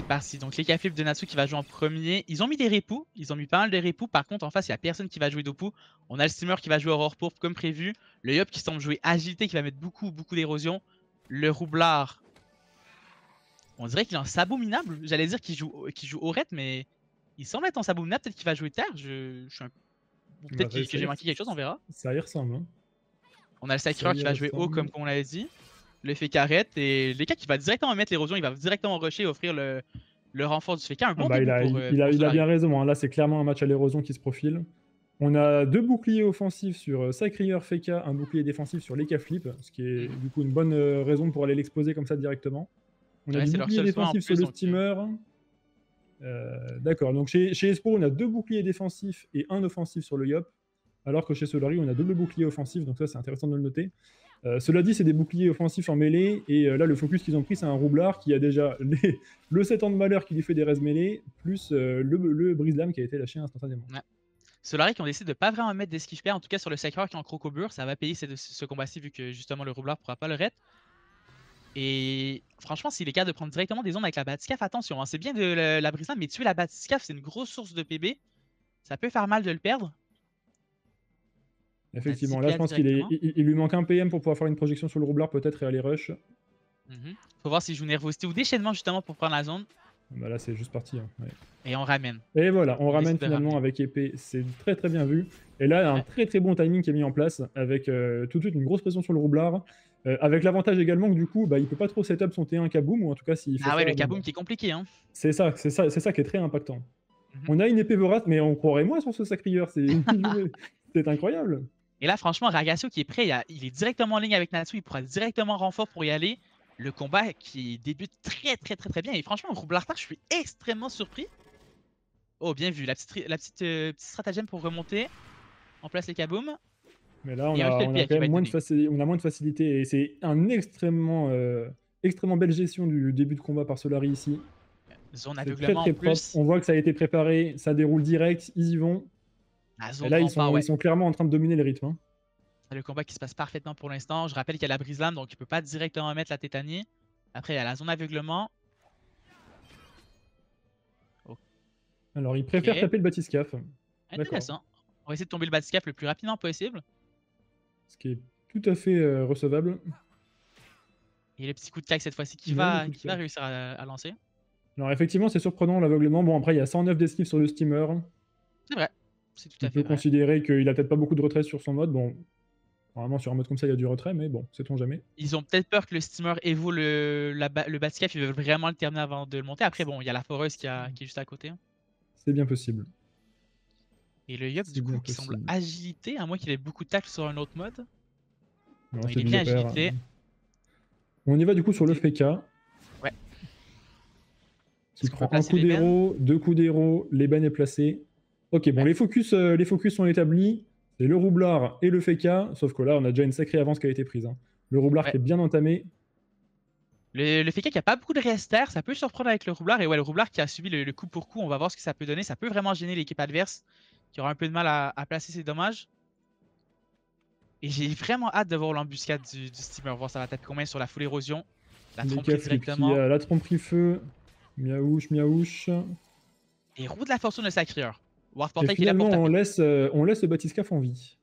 parti. Donc les flip de Natsu qui va jouer en premier. Ils ont mis des répous. Ils ont mis pas mal de répous. Par contre, en face, il n'y a personne qui va jouer d'Opou. On a le steamer qui va jouer Aurore Pourpre comme prévu. Le Yop qui semble jouer agilité, qui va mettre beaucoup d'érosion. Le Roublard. On dirait qu'il est en sabot minable. J'allais dire qu'il joue Aurette, mais il semble être en sabot minable. Peut-être qu'il va jouer Terre. Ou peut-être que j'ai manqué quelque chose, on verra. Ça y ressemble. Hein. On a le Sacreur qui va jouer haut, comme on l'avait dit. Le Feka arrête et Leka qui va directement mettre l'érosion. Il va directement rusher et offrir le renfort du Feka. Un bon début il a bien raison. Hein. Là, c'est clairement un match à l'érosion qui se profile. On a 2 boucliers offensifs sur Sacrieur Feka, un bouclier défensif sur Leka Flip, ce qui est du coup une bonne raison pour aller l'exposer comme ça directement. On a des boucliers défensifs sur le steamer. D'accord, donc chez Espo, on a 2 boucliers défensifs et 1 offensif sur le Yop, alors que chez Solari, on a double bouclier offensif, donc ça c'est intéressant de le noter. Cela dit, c'est des boucliers offensifs en mêlée, et là le focus qu'ils ont pris, c'est un Roublard qui a déjà le 7 ans de malheur qui lui fait des res mêlées, plus le brise-lame qui a été lâché instantanément. Ouais. Solari qui ont décidé de pas vraiment mettre d'esquive pair, en tout cas sur le Sacreur qui est en crocobure, ça va payer ce combat-ci vu que justement le Roublard pourra pas le raid. Et franchement, s'il est capable de prendre directement des ondes avec la Batiscaf, attention, hein, c'est bien de la brise-lame, mais tuer la Batiscaf, c'est une grosse source de PB. Ça peut faire mal de le perdre. Effectivement, là je pense qu'il lui manque un PM pour pouvoir faire une projection sur le Roublard peut-être et aller rush. Faut voir s'il joue nervosité ou déchaînement justement pour prendre la zone. Bah là c'est juste parti. Hein. Ouais. Et on ramène. Et voilà, on ramène finalement avec épée, c'est très très bien vu. Et là, un très très bon timing qui est mis en place avec tout de suite une grosse pression sur le Roublard. Avec l'avantage également que du coup, il peut pas trop setup son T1 kaboom, ou en tout cas s'il fait le kaboom qui est compliqué. Hein. C'est ça qui est très impactant. On a une épée vorace, mais on croirait moins sur ce Sacrieur, c'est incroyable. Et là, franchement, Ragacio qui est prêt, il est directement en ligne avec Natsu, il pourra directement renfort pour y aller. Le combat qui débute très bien. Et franchement, Roublard, je suis extrêmement surpris. Oh, bien vu, la petite stratagème pour remonter. On place les kabooms. Mais là, on a quand même moins de facilité. Et c'est un extrêmement belle gestion du début de combat par Solari ici. Zone aveuglement très en plus. propre. On voit que ça a été préparé, ça déroule direct, ils y vont. Et là, ils sont clairement en train de dominer les rythmes. Hein. Le combat qui se passe parfaitement pour l'instant. Je rappelle qu'il y a la brise-lame, donc il peut pas directement mettre la tétanie. Après, il y a la zone aveuglement. Alors, il préfère taper le batiscaf. Intéressant. On va essayer de tomber le batiscaf le plus rapidement possible. Ce qui est tout à fait recevable. Et le petit coup de cac cette fois-ci qui va réussir à lancer. Alors, effectivement, c'est surprenant l'aveuglement. Bon, après, il y a 109 d'esquive sur le steamer. C'est vrai. C'est tout à fait vrai. On peut considérer qu'il a peut-être pas beaucoup de retrait sur son mode. Bon, normalement, sur un mode comme ça, il y a du retrait, mais bon, sait-on jamais. Ils ont peut-être peur que le steamer évoue le batiscaf, ils veulent vraiment le terminer avant de le monter. Après, bon, il y a la foreuse qui est juste à côté. C'est bien possible. Et le Yop, du coup, qui semble agilité, à moins qu'il ait beaucoup de tacle sur un autre mode. Non, il est bien agilité. On y va du coup sur le Feka. Ouais. Qui prend un coup d'héros, 2 coups d'héros, l'ébène est placé. Ok, bon, les focus sont établis. C'est le Roublard et le Feka, sauf que là, on a déjà une sacrée avance qui a été prise. Hein. Le Roublard qui est bien entamé. Le Feka qui a pas beaucoup de rester, ça peut surprendre avec le Roublard. Et ouais, le Roublard qui a subi le coup pour coup, on va voir ce que ça peut donner. Ça peut vraiment gêner l'équipe adverse, qui aura un peu de mal à placer ses dommages. Et j'ai vraiment hâte de voir l'embuscade du steamer, voir ça va taper combien sur la full érosion. La tromperie directement. La tromperie feu, miaouche. Et roue de la fortune de Sacrieur. Et finalement, on laisse le batiscaf en vie.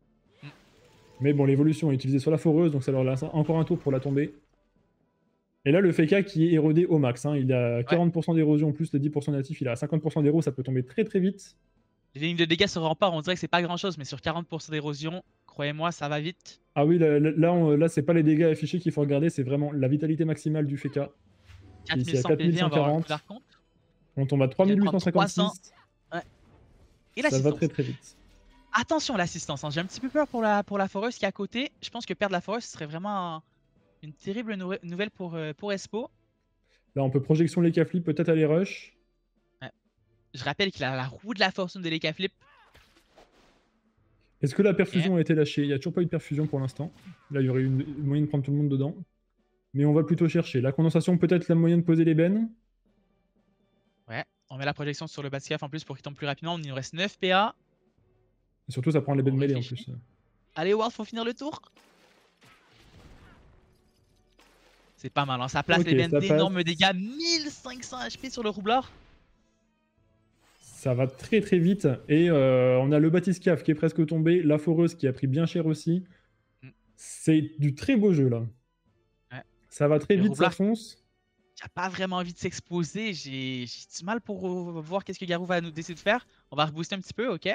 Mais bon, l'évolution est utilisée sur la foreuse, donc ça leur laisse encore un tour pour la tomber. Et là, le Feka qui est érodé au max. Hein. Il a 40% d'érosion plus les 10% natifs. Il a 50% d'éro, ça peut tomber très très vite. Les lignes de dégâts sur rempart, on dirait que c'est pas grand chose, mais sur 40% d'érosion, croyez-moi, ça va vite. Ah oui, là c'est pas les dégâts affichés qu'il faut regarder, c'est vraiment la vitalité maximale du Feka. 4100 PV, on va avoir un compte. On tombe à 3856. Ouais. Et ça va très très vite. Attention l'assistance, hein. J'ai un petit peu peur pour la foreuse qui est à côté. Je pense que perdre la foreuse serait vraiment une terrible nouvelle pour Espo. Là on peut projection les flip, peut-être aller rush. Ouais. Je rappelle qu'il a la roue de la fortune de l'Eka Flip. Est-ce que la perfusion a été lâchée? Il n'y a toujours pas eu de perfusion pour l'instant. Là il y aurait une moyen de prendre tout le monde dedans. Mais on va plutôt chercher. La condensation, peut-être la moyen de poser l'ébène. Ouais, on met la projection sur le batiscaf en plus pour qu'il tombe plus rapidement. Il nous reste 9 PA. Et surtout, ça prend l'ébène mêlée en plus. Allez, Ward, faut finir le tour. C'est pas mal, hein. Ça place Ok, les bennes ça passe. d'énormes dégâts. 1500 HP sur le roublard. Ça va très très vite. Et on a le Bathyscaphe qui est presque tombé. La Foreuse qui a pris bien cher aussi. Mm. C'est du très beau jeu là. Ouais. Ça va très Le vite, ça roublard fonce. qui a pas vraiment envie de s'exposer. J'ai du mal pour voir qu'est-ce que Garou va nous décider de faire. On va rebooster un petit peu, ok.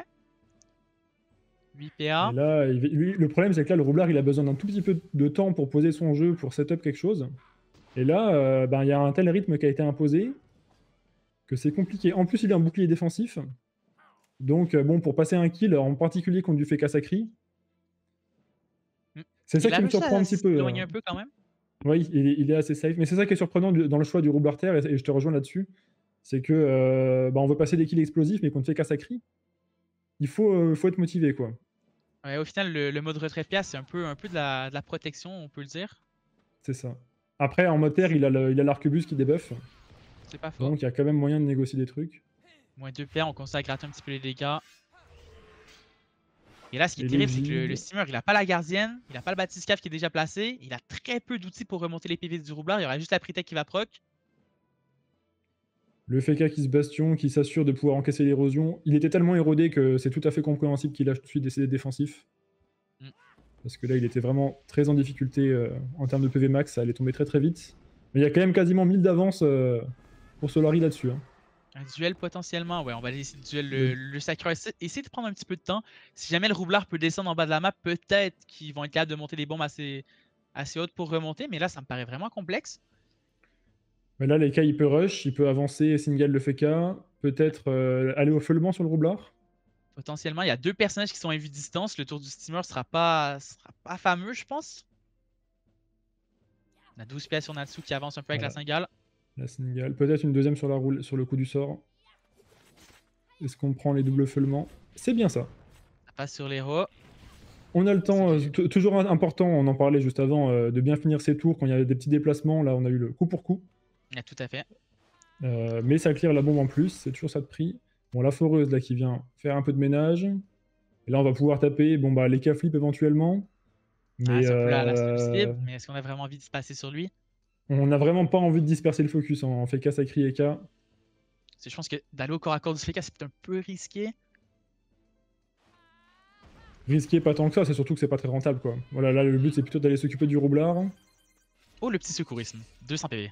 8 Et PA. là, lui, le problème c'est que là, le roublard il a besoin d'un tout petit peu de temps pour poser son jeu, pour setup quelque chose. Et là, ben, il y a un tel rythme qui a été imposé que c'est compliqué. En plus, il a un bouclier défensif. Donc, bon, pour passer un kill, en particulier contre du Feka Sacri, Mm. c'est ça Il a qui me réussi surprend à un petit peu. s'éloigner un peu quand même. Oui, il est assez safe. Mais c'est ça qui est surprenant dans le choix du roublard terre, et je te rejoins là-dessus. C'est que bah, on veut passer des kills explosifs, mais contre Feka Sacri, faut être motivé, quoi. Ouais, au final, le mode retrait PA, c'est un peu de la protection, on peut le dire. C'est ça. Après, en mode terre, il a l'arquebus qui débuffe. C'est pas faux. Donc, il y a quand même moyen de négocier des trucs. Moins 2 PA, on commence à gratter un petit peu les dégâts. Et là, ce qui est Et terrible, c'est que le l'égide. steamer, il a pas la gardienne, il a pas le bathyscaphe qui est déjà placé, il a très peu d'outils pour remonter les PV du roublard, il y aura juste la Pritech qui va proc. Le Feka qui se bastion, qui s'assure de pouvoir encaisser l'érosion. Il était tellement érodé que c'est tout à fait compréhensible qu'il lâche tout de suite des CD défensifs. Mm. Parce que là, il était vraiment très en difficulté en termes de PV max, ça allait tomber très très vite. Mais il y a quand même quasiment 1000 d'avance pour Solari là-dessus. Hein. Un duel potentiellement, ouais, on va essayer de duel Le- le Sacré. Essayer de prendre un petit peu de temps. Si jamais le roublard peut descendre en bas de la map, peut-être qu'ils vont être capables de monter des bombes assez hautes pour remonter, mais là, ça me paraît vraiment complexe. Mais là, Leka, il peut rush, il peut avancer, single le Feka, peut-être aller au feulement sur le roublard. Potentiellement, il y a deux personnages qui sont à vue distance. Le tour du steamer sera pas fameux, je pense. On a 12 pièces sur Natsu qui avance un peu avec la Voilà, Singale. la single. Peut-être une deuxième sur sur le coup du sort. Est-ce qu'on prend les doubles feulements? C'est bien ça. Ça passe sur l'héros. On a le temps, toujours important, on en parlait juste avant, de bien finir ses tours quand il y a des petits déplacements. Là, on a eu le coup pour coup. Il y a tout à fait. Mais ça clear la bombe en plus, c'est toujours ça de prix. Bon, la foreuse là qui vient faire un peu de ménage. Et là, on va pouvoir taper bon, bah, les K-flip éventuellement. Ah, Mais c'est un peu la seule cible, mais est-ce qu'on a vraiment envie de se passer sur lui? on n'a vraiment pas envie de disperser le focus en fait Sacri et K. Parce que je pense que d'aller au corps à corps du FK, c'est peut-être un peu risqué. Risqué pas tant que ça, c'est surtout que c'est pas très rentable quoi. Voilà, là le but c'est plutôt d'aller s'occuper du roublard. Oh, le petit secourisme. 200 PV.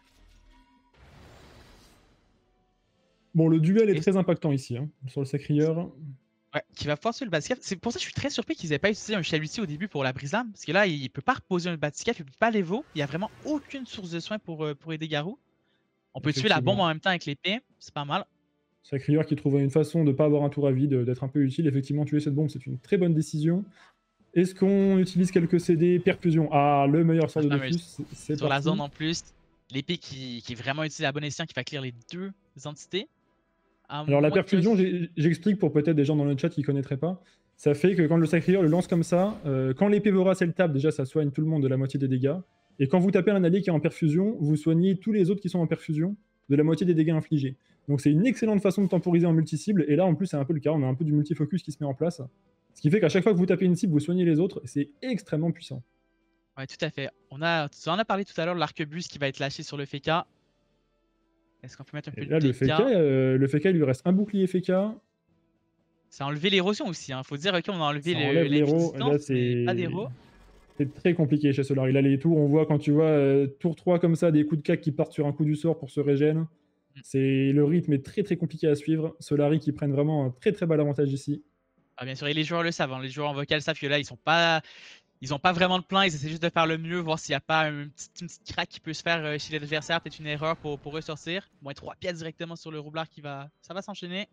Bon, le duel est Et- très impactant ici, hein, sur le sacrieur. Ouais, qui va pouvoir tuer le Batiscaf. C'est pour ça que je suis très surpris qu'ils aient pas utilisé un chalutier au début pour la brise-lame. Parce que là, il peut pas reposer un Batiscaf, il peut pas l'évo. Il y a vraiment aucune source de soin pour aider Garou. On peut tuer la bombe en même temps avec l'épée, c'est pas mal. Sacrieur qui trouve une façon de ne pas avoir un tour à vide, d'être un peu utile. Effectivement, tuer cette bombe, c'est une très bonne décision. Est-ce qu'on utilise quelques CD? Perfusion. Ah, le meilleur sort de La fameuse. Dofus, c'est Sur la parti. zone en plus, l'épée qui est vraiment utile à bon escient, qui va clear les deux entités. Alors la perfusion, j'explique pour peut-être des gens dans le chat qui ne connaîtraient pas. Ça fait que quand le sacrieur le lance comme ça, quand l'épée vorace elle tape, déjà ça soigne tout le monde de la moitié des dégâts. Et quand vous tapez un allié qui est en perfusion, vous soignez tous les autres qui sont en perfusion de la moitié des dégâts infligés. Donc c'est une excellente façon de temporiser en multi-cible. Et là en plus c'est un peu le cas, on a un peu du multifocus qui se met en place. Ce qui fait qu'à chaque fois que vous tapez une cible, vous soignez les autres. C'est extrêmement puissant. Ouais, tout à fait. Tu en as parlé tout à l'heure, l'arquebus qui va être lâché sur le Feka. Est-ce qu'on peut mettre un peu Et là de le dégâts? Feka, il lui reste un bouclier Feka. Ça a enlevé l'érosion aussi. Faut dire, ok, on a enlevé Ça enlève l'héros. Là mais pas d'héros. c'est très compliqué chez Solar. Il a les tours, on voit quand tu vois tour 3 comme ça, des coups de cac qui partent sur un coup du sort pour se régène. C'est le rythme est très très compliqué à suivre. Solari qui prennent vraiment un très très bel avantage ici. Ah, bien sûr, et les joueurs le savent. Les joueurs en vocal savent que là, ils ont pas vraiment de plan. Ils essaient juste de faire le mieux, voir s'il n'y a pas une petite craque qui peut se faire chez l'adversaire, peut-être une erreur pour ressortir. Moins 3 pièces directement sur le roublard ça va s'enchaîner.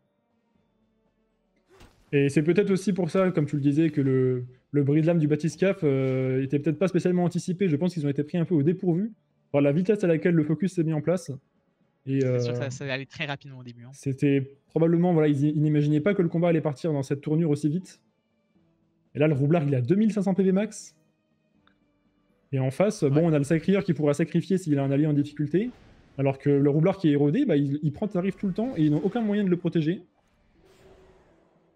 Et c'est peut-être aussi pour ça, comme tu le disais, que le brise-lame du Bathyscaphe était peut-être pas spécialement anticipé. Je pense qu'ils ont été pris un peu au dépourvu par la vitesse à laquelle le focus s'est mis en place. Et C'est sûr que ça allait très rapidement au début. c'était probablement, voilà, ils n'imaginaient pas que le combat allait partir dans cette tournure aussi vite. Et là, le roublard, il a 2500 PV max. Et en face, bon, on a le sacrieur qui pourra sacrifier s'il a un allié en difficulté. Alors que le roublard qui est érodé, bah, il prend tarif tout le temps et ils n'ont aucun moyen de le protéger. Il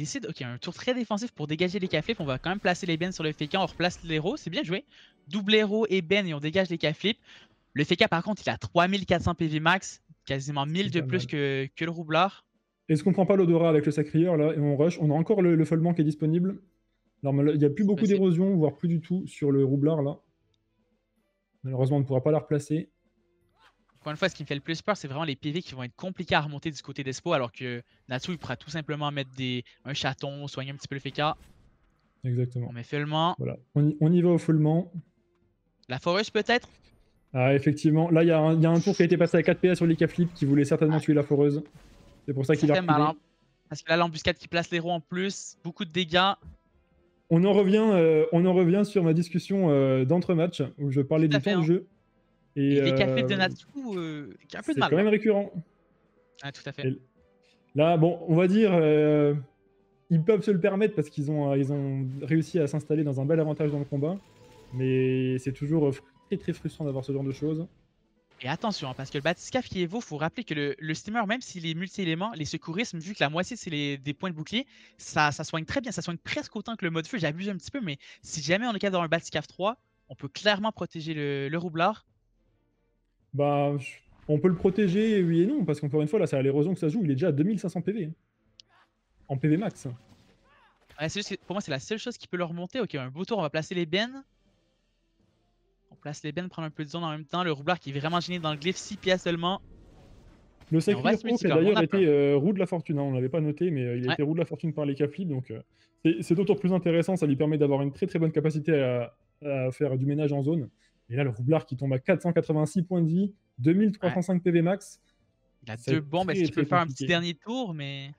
décide, ok, un tour très défensif pour dégager les K-flips. On va quand même placer les Ben sur le Feka, on replace l'héros, c'est bien joué. Double héros et Ben et on dégage les K-flips. Le Feka par contre, il a 3400 PV max, quasiment 1000 de pas plus mal. que le roublard. Est-ce qu'on prend pas l'odorat avec le sacrieur là et on rush? On a encore le follement qui est disponible. Il n'y a plus beaucoup d'érosion, voire plus du tout sur le roublard là. Malheureusement, on ne pourra pas la replacer. Encore une fois, ce qui me fait le plus peur, c'est vraiment les PV qui vont être compliqués à remonter du côté d'Espo, alors que Natsu, il pourra tout simplement mettre un chaton, soigner un petit peu le Feka. Exactement. On met Feulement. Voilà, on y va au feulement. La Forest peut-être? Ah, effectivement, là, il y a un tour qui a été passé à 4 PA sur les K-flip qui voulait certainement tuer la foreuse. C'est pour ça qu'il a reculé. Malin. Parce que là, l'embuscade qui place l'héros en plus, beaucoup de dégâts. On en revient sur ma discussion d'entre-match où je parlais du temps de jeu. Et les K-flips de Natsu, qui a un peu de mal. C'est quand même récurrent. Ah, tout à fait. Et là, bon, on va dire, ils peuvent se le permettre parce qu'ils ont réussi à s'installer dans un bel avantage dans le combat. Mais c'est toujours très très frustrant d'avoir ce genre de choses. Et attention, hein, parce que le Batiscaf qui évo, faut rappeler que le steamer, même s'il est multi-éléments, les secourismes, vu que la moitié c'est des points de bouclier, ça soigne très bien, ça soigne presque autant que le mode feu. J'abuse un petit peu, mais si jamais on est capable d'avoir un Batiscaf 3, on peut clairement protéger le roublard. Bah, on peut le protéger, oui et non, parce qu'encore une fois, là, c'est à l'érosion que ça se joue. Il est déjà à 2500 PV. Hein. En PV max. Ouais, c'est juste que pour moi, c'est la seule chose qui peut le remonter. Ok, un beau tour, on va placer les bennes. On place les bennes, prendre un peu de zone en même temps. Le roublard qui est vraiment gêné dans le glyphe, 6 pièces seulement. Le sacrifice qui a d'ailleurs été roue de la fortune, hein, on ne l'avait pas noté, mais il a été roue de la fortune par les K-flip, donc c'est d'autant plus intéressant, ça lui permet d'avoir une très très bonne capacité à faire du ménage en zone. Et là, le roublard qui tombe à 486 points de vie, 2305 PV max. Il a 2 bombes, est-ce qu'il peut faire un petit dernier tour, mais...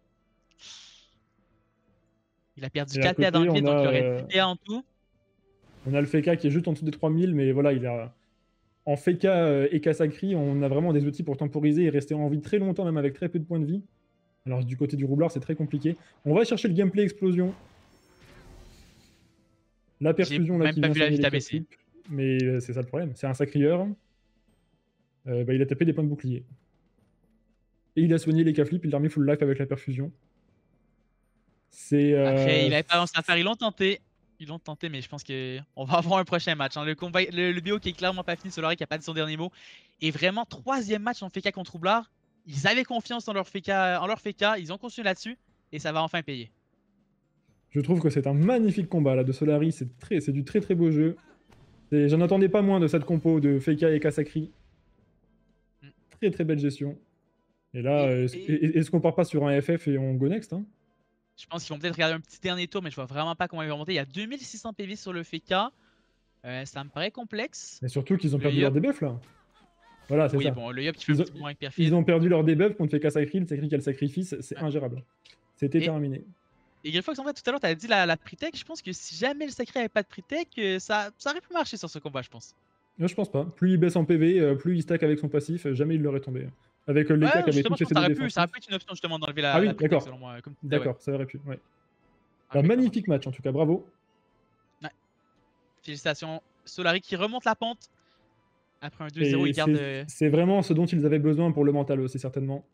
Il a perdu 4 PA dans le vide, donc il aurait 10 PA en tout. On a le Feka qui est juste en dessous des 3000, mais voilà, il a... En Feka et Kasakri, on a vraiment des outils pour temporiser et rester en vie très longtemps, même avec très peu de points de vie. Alors du côté du roublard, c'est très compliqué. On va chercher le gameplay explosion. La perfusion là qui vient soigner les K-flip. Mais c'est ça le problème, c'est un sacrieur. Il a tapé des points de bouclier. Et il a soigné les K-flip, il l'a remis full life avec la perfusion. Après, il avait pas lancé à faire, ils l'ont tenté. Ils l'ont tenté, mais je pense qu'on va avoir un prochain match. Hein. Le BO qui est clairement pas fini, Solari qui a pas dit son dernier mot. Et vraiment, 3e match en Feka contre Roublard. Ils avaient confiance en leur Feka, ils ont continué là-dessus. Et ça va enfin payer. Je trouve que c'est un magnifique combat là de Solari, c'est du très très beau jeu. J'en attendais pas moins de cette compo de Feka et Kasakri. Très très belle gestion. Et là, est-ce qu'on part pas sur un FF et on go next hein? Je pense qu'ils vont peut-être regarder un petit dernier tour, mais je vois vraiment pas comment ils vont remonter. Il y a 2600 PV sur le Feka. Ça me paraît complexe. Et surtout qu'ils ont perdu leur debuff là. Voilà, c'est ça. Bon, le Yop qui fait un petit peu moins avec perfide. Ils ont perdu leur debuff contre Feka Sakri, le Sakri qui a le sacrifice, c'est ingérable. C'était terminé. Et Grillfox, en fait, tout à l'heure, tu as dit la pre-tech. Je pense que si jamais le Sacré avait pas de pre-tech, ça aurait pu marcher sur ce combat, je pense. Non, je pense pas. Plus il baisse en PV, plus il stack avec son passif, jamais il l'aurait tombé. Avec les cas qui avaient tous essayé de défense. Ça aurait pu être une option justement d'enlever la pre-tech, selon moi. D'accord, ça aurait pu, ouais. Magnifique match en tout cas, bravo. Ouais. Félicitations. Solari qui remonte la pente. Après un 2-0, il garde... C'est vraiment ce dont ils avaient besoin pour le mental, c'est certainement.